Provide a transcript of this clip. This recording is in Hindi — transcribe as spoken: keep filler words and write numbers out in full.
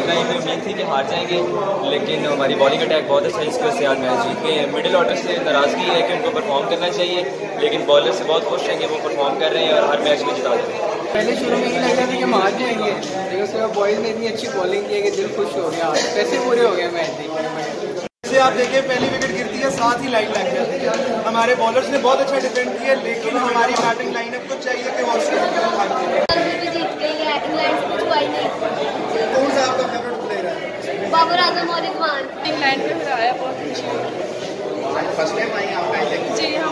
वरना हमें उम्मीद थी कि हार जाएंगे, लेकिन हमारी बॉलिंग अटैक बहुत अच्छा है, इसकी वजह से आज मैच जीत गए हैं। मिडिल ऑर्डर से नाराज़गी है कि उनको परफॉर्म करना चाहिए, लेकिन बॉलर से बहुत खुश हैं कि वो परफॉर्म कर रहे हैं और हर मैच में जिता रहे हैं। पहले शुरू में ये लग रहा था कि हम हार जाएंगे, लेकिन उसके बाद बॉयज़ ने इतनी अच्छी बॉलिंग की है कि दिल खुश हो गया, पैसे पूरे हो गए मैच देखने। जैसे आप देखिए पहली विकेट गिरती है साथ ही लाइन लग जाती है। हमारे बॉलर्स ने बहुत अच्छा डिफेंड किया, लेकिन हमारी बैटिंग लाइनअप को चाहिए कि वो कौन सा आपका फेवरेट प्लेयर है? बाबर आजम और इरफान इंग्लैंड में हराया बहुत अच्छी। फर्स्ट टाइम आई आप? जी हाँ।